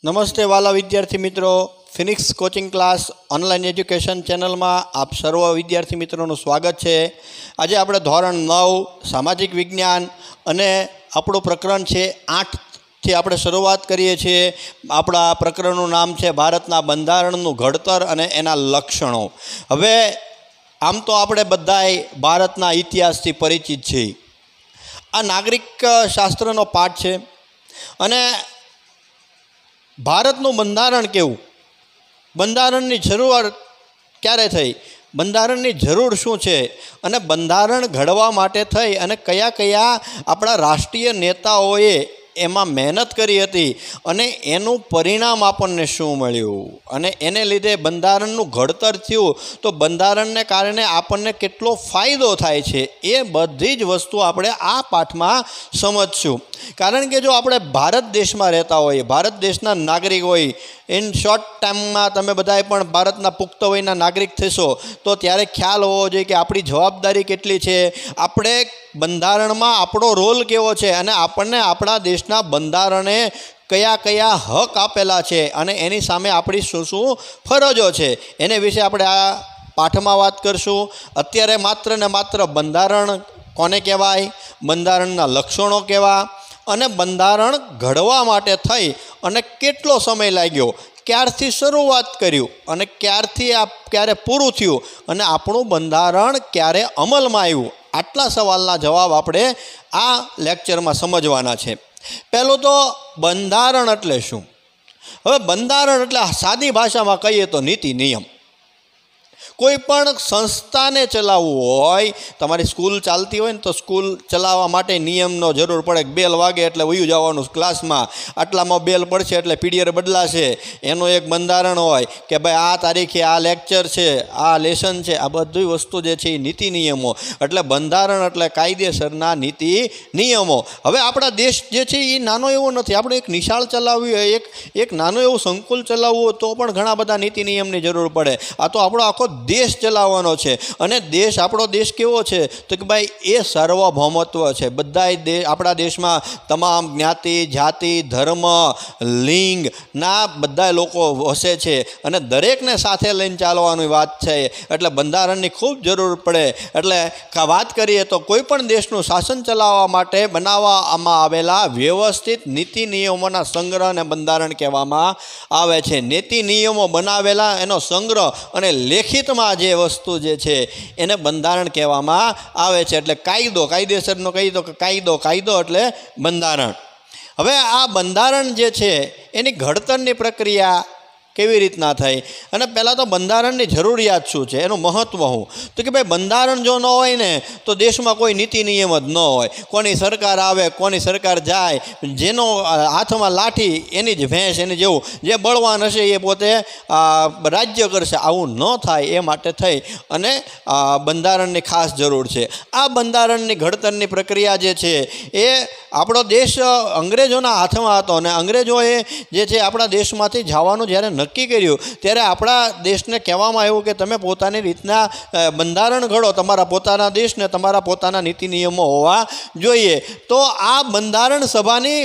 नमस्ते वाला विद्यार्थी मित्रों, Phoenix coaching class online education channel में आप सर्व विद्यार्थी मित्रों स्वागत है। आज આપણે ધોરણ 9 सामाजिक विज्ञान અને આપણું પ્રકરણ છે 8 થી આપણે શરૂઆત કરીએ છીએ। આપણા પ્રકરણનું નામ છે ભારતના બંધારણનું ઘડતર અને એના લક્ષણો। હવે આમ તો આપણે બધાય ભારતના ઇતિહાસથી પરિચિત છીએ। આ નાગરિક શાસ્ત્રનો પાઠ છે અને ભારતનું બંધારણ કેવું, બંધારણની જરૂર ક્યારે થઈ, બંધારણની જરૂર શું છે અને બંધારણ ઘડવા માટે થઈ અને કયા કયા આપણા રાષ્ટ્રીય નેતાઓએ એમાં મહેનત કરી હતી અને એનું પરિણામ આપણને શું મળ્યું અને એને લીધે બંધારણનું ઘડતર થયું તો બંધારણને કારણે આપણને કેટલો ફાયદો થાય છે એ બધી જ વસ્તુ આપણે આ પાઠમાં સમજશું। કારણ કે જો આપણે ભારત દેશમાં રહેતા હોઈએ, ભારત દેશના નાગરિક હોય, ઇન શોર્ટ ટાઈમમાં તમે બધાએ પણ ભારતના પુખ્ત વયના નાગરિક થશો તો ત્યારે ખ્યાલ હોવો જોઈએ કે આપણી જવાબદારી કેટલી છે, આપણે બંધારણમાં આપણો રોલ કેવો છે અને આપણને આપણા દેશના બંધારણે કયા કયા હક આપેલા છે અને એની સામે આપણી શું શું ફરજો છે એને વિશે આપણે આ પાઠમાં વાત કરશું। અત્યારે માત્ર ને માત્ર બંધારણ કોને કહેવાય, બંધારણના લક્ષણો કેવા અને બંધારણ ઘડવા માટે થઈ અને કેટલો સમય લાગ્યો, ક્યારથી શરૂઆત કર્યું અને ક્યારે પૂરું થયું અને આપણું બંધારણ ક્યારે અમલમાં આવ્યું, આટલા સવાલના જવાબ આપણે આ લેક્ચરમાં સમજવાના છે। પહેલું તો બંધારણ એટલે શું? હવે બંધારણ એટલે સાદી ભાષામાં કહીએ તો નીતિ નિયમ। કોઈ પણ સંસ્થાને ચલાવવું હોય, તમારી સ્કૂલ ચાલતી હોય ને તો સ્કૂલ ચલાવવા માટે નિયમનો જરૂર પડે। બેલ વાગે એટલે વયું જવાનું ક્લાસમાં, આટલામાં બેલ પડશે એટલે પીરિયડ બદલાશે, એનું એક બંધારણ હોય કે ભાઈ આ તારીખે આ લેક્ચર છે, આ લેસન છે, આ બધી વસ્તુ જે છે એ નીતિ નિયમો। એટલે બંધારણ એટલે કાયદેસરના નીતિ નિયમો। હવે આપણા દેશ જે છે એ નાનો એવો નથી, આપણે એક નિશાળ ચલાવવી હોય, એક નાનું એવું સંકુલ ચલાવવું હોય તો પણ ઘણા બધા નીતિ નિયમની જરૂર પડે। આ તો આપણો આખો દેશ ચલાવવાનો છે અને દેશ, આપણો દેશ કેવો છે તો કે ભાઈ એ સાર્વભૌમત્વ છે। બધાય આપણા દેશમાં તમામ જ્ઞાતિ, જાતિ, ધર્મ, લિંગના બધા લોકો વસે છે અને દરેકને સાથે લઈને ચાલવાની વાત છે। એટલે બંધારણની ખૂબ જરૂર પડે। એટલે વાત કરીએ તો કોઈ પણ દેશનું શાસન ચલાવવા માટે બનાવવામાં આવેલા વ્યવસ્થિત નીતિ નિયમોના સંગ્રહને બંધારણ કહેવામાં આવે છે। નીતિ નિયમો બનાવેલા એનો સંગ્રહ અને લેખિત જે વસ્તુ જે છે એને બંધારણ કહેવામાં આવે છે। એટલે કાયદો, કાયદેસરનો કહી દો કે કાયદો એટલે બંધારણ। હવે આ બંધારણ જે છે એની ઘડતરની પ્રક્રિયા કેવી રીતના થઈ અને પહેલાં તો બંધારણની જરૂરિયાત શું છે, એનું મહત્ત્વ શું? તો કે ભાઈ બંધારણ જો ન હોય ને તો દેશમાં કોઈ નીતિ નિયમ જ ન હોય। કોની સરકાર આવે, કોની સરકાર જાય, જેનો હાથમાં લાઠી એની જ ભેંસ, એની જેવું જે બળવાન હશે એ પોતે રાજ્ય કરશે, આવું ન થાય એ માટે થઈ અને બંધારણની ખાસ જરૂર છે। આ બંધારણની ઘડતરની પ્રક્રિયા જે છે એ આપણો દેશ અંગ્રેજોના હાથમાં હતો અને અંગ્રેજોએ જે છે આપણા દેશમાંથી જવાનું જ્યારે નક્કી કર્યું ત્યારે આપણા દેશને કહેવામાં આવ્યું કે તમે પોતાની રીતના બંધારણ ઘડો, તમારા પોતાના દેશને તમારા પોતાના નીતિ નિયમો હોવા જોઈએ। તો આ બંધારણ સભાની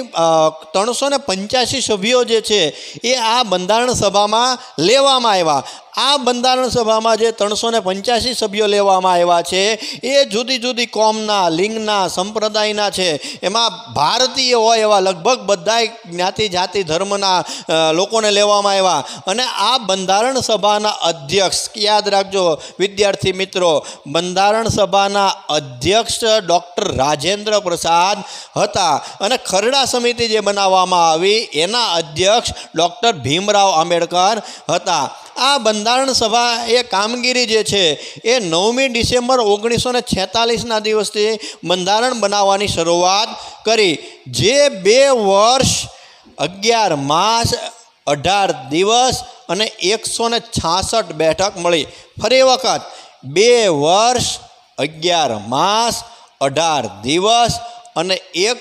385 સભ્યો જે છે એ આ બંધારણ સભામાં લેવામાં આવ્યા। આ બંધારણ સભામાં જે 385 સભ્યો લેવામાં આવ્યા છે એ જુદી જુદી કોમના, લિંગના, સંપ્રદાયના છે। એમાં ભારતીય હોય એવા લગભગ બધા જ્ઞાતિ, જાતિ, ધર્મના લોકોને લેવામાં આવ્યા અને આ બંધારણ સભાના અધ્યક્ષ, યાદ રાખજો વિદ્યાર્થી મિત્રો, બંધારણ સભાના અધ્યક્ષ ડૉક્ટર રાજેન્દ્ર પ્રસાદ હતા અને ખરડા સમિતિ જે બનાવવામાં આવી એના અધ્યક્ષ ડૉક્ટર ભીમરાવ આંબેડકર હતા। આ બંધારણ સભા એ કામગીરી જે છે એ 9મી ડિસેમ્બર 1946ના દિવસથી બંધારણ બનાવવાની શરૂઆત કરી। જે 2 વર્ષ 11 માસ 18 દિવસ અને 166 બેઠક મળી। ફરી વખત 2 વર્ષ 11 માસ 18 દિવસ અને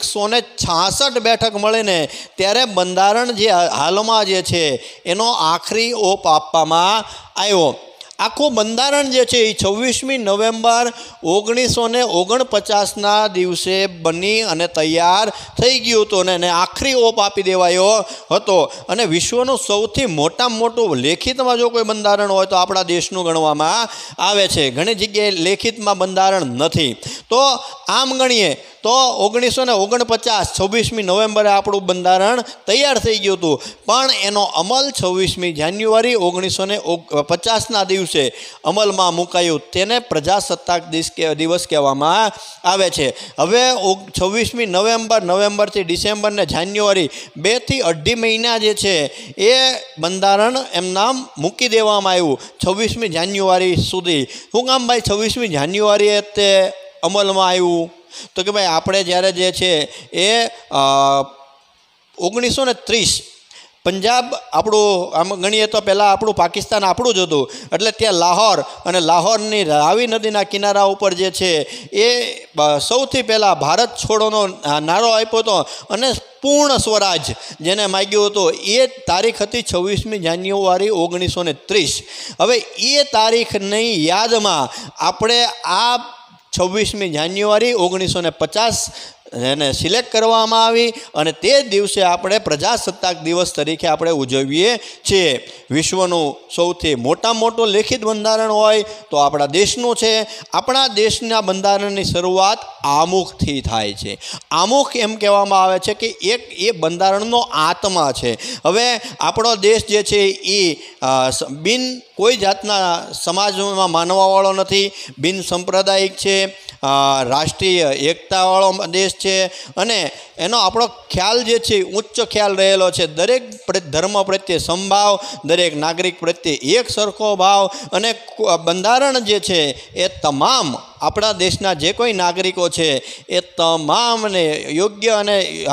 166 બેઠક મળીને ત્યારે બંધારણ જે હાલમાં જે છે એનો આખરી ઓપ આપવામાં આવ્યો। આખું બંધારણ જે છે એ 26મી નવેમ્બર 1949ના દિવસે બની અને તૈયાર થઈ ગયું હતું અને એને આખરી ઓપ આપી દેવાયો હતો. અને વિશ્વનું સૌથી મોટામાં મોટું લેખિતમાં જો કોઈ બંધારણ હોય તો આપણા દેશનું ગણવામાં આવે છે. ઘણી જગ્યાએ લેખિતમાં બંધારણ નથી. તો આમ ગણીએ તો 1949 26મી નવેમ્બરે આપણું બંધારણ તૈયાર થઈ ગયું હતું, પણ એનો અમલ 26મી જાન્યુઆરી 1950ના દિવસે અમલમાં મુકાયું. તેને પ્રજાસત્તાક દિવસ કહેવામાં આવે છે. હવે 26મી નવેમ્બરથી ડિસેમ્બર ને જાન્યુઆરી 2 થી 2.5 મહિના જે છે એ બંધારણ એમનામ મૂકી દેવામાં આવ્યું 26મી જાન્યુઆરી સુધી. શું કામ ભાઈ 26મી જાન્યુઆરીએ તે અમલમાં આવ્યું? તો કે ભાઈ આપણે જ્યારે જે છે એ 1930 પંજાબ આપણું આમ ગણીએ તો પહેલાં આપણું પાકિસ્તાન આપણું જ હતું, એટલે ત્યાં લાહોર અને લાહોરની રાવી નદીના કિનારા ઉપર જે છે એ સૌથી પહેલાં ભારત છોડોનો નારો આપ્યો હતો અને પૂર્ણ સ્વરાજ જેને માગ્યું હતું એ તારીખ હતી 26મી જાન્યુઆરી 1930. હવે એ તારીખની યાદમાં આપણે આ 26મી જાન્યુઆરી 1950 એને સિલેક્ટ કરવામાં આવી અને તે દિવસે આપણે પ્રજાસત્તાક દિવસ તરીકે આપણે ઉજવીએ છીએ. વિશ્વનું સૌથી મોટામાં મોટું લેખિત બંધારણ હોય તો આપણા દેશનું છે. આપણા દેશના બંધારણની શરૂઆત આમુખથી થાય છે. આમુખ એમ કહેવામાં આવે છે કે એક એ બંધારણનો આત્મા છે. હવે આપણો દેશ જે છે એ બિન કોઈ જાતના સમાજમાં માનવાવાળો નથી, બિન સાંપ્રદાયિક છે, રાષ્ટ્રીય એકતાવાળો દેશ છે અને એનો આપણો ખ્યાલ જે છે ઉચ્ચ ખ્યાલ રહેલો છે. દરેક ધર્મ પ્રત્યે સમભાવ, દરેક નાગરિક પ્રત્યે એક સરખો ભાવ અને બંધારણ જે છે એ તમામ આપણા દેશના જે કોઈ નાગરિકો છે એ તમામને યોગ્ય અને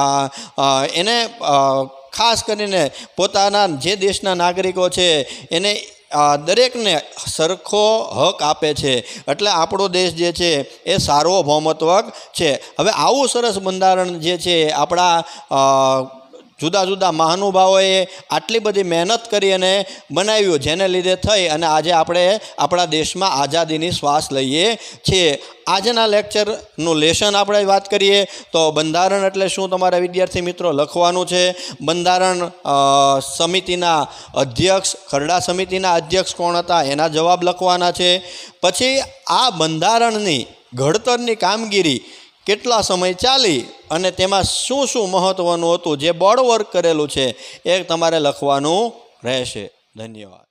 એને ખાસ કરીને પોતાના જે દેશના નાગરિકો છે એને દરેકને સરખો હક આપે છે. એટલે આપણો દેશ જે છે એ સાર્વભૌમત્વક છે. હવે આવું સરસ બંધારણ જે છે આપણા જુદા જુદા મહાનુભાવોએ આટલી બધી મહેનત કરી અને બનાવ્યું, જેને લીધે થઈ અને આજે આપણે આપણા દેશમાં આઝાદીની શ્વાસ લઈએ છીએ. આજના લેક્ચરનું લેશન આપણે વાત કરીએ તો બંધારણ એટલે શું તમારા વિદ્યાર્થી મિત્રો લખવાનું છે. બંધારણ સમિતિના અધ્યક્ષ, ખરડા સમિતિના અધ્યક્ષ કોણ હતા એના જવાબ લખવાના છે. પછી આ બંધારણની ઘડતરની કામગીરી કેટલા સમય ચાલી અને તેમાં શું શું મહત્ત્વનું હતું જે બોર્ડ વર્ક કરેલું છે એ તમારે લખવાનું રહેશે. ધન્યવાદ.